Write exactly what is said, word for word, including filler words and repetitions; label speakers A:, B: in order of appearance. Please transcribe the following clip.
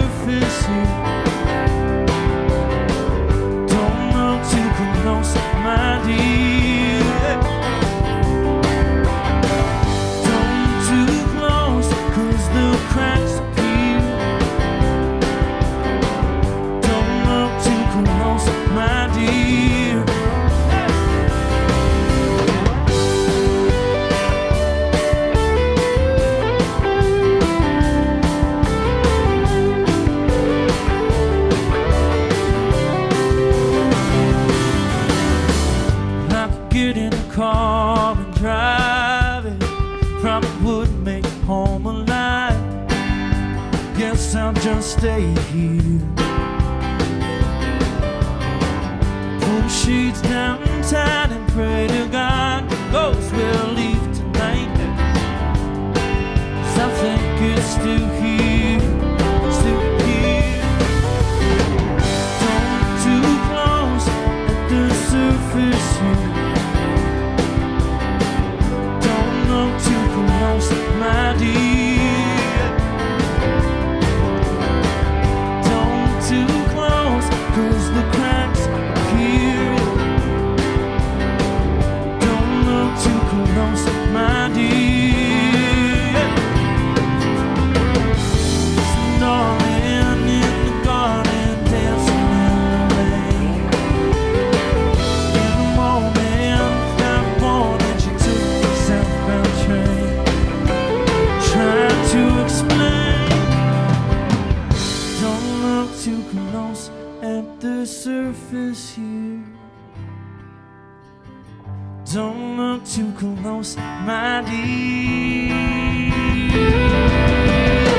A: surface here. Don't look too close, my dear. Don't look too close, 'cause the cracks appear. Don't look too close, my dear. Get in a car and drive it, probably wouldn't make it home alive. Guess I'll just stay here. Pull the sheets down tight and pray to God ghosts will leave tonight. 'Cause I think it's still here, still here. Don't look too close at the surface here. My dear, don't look too close, 'cause the cracks appear. Don't look too close, my dear. Snoring in the garden, dancing in the rain. In the moment, that morning, she took the southbound train. Trying to explain. Don't look too close at the surface here. Don't look too close, my dear.